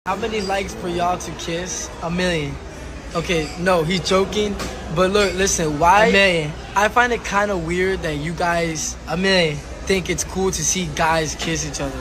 How many likes for y'all to kiss? 1,000,000. Okay, no, he's joking. But look, listen, why? 1,000,000. I find it kind of weird that you guys, 1,000,000, think it's cool to see guys kiss each other.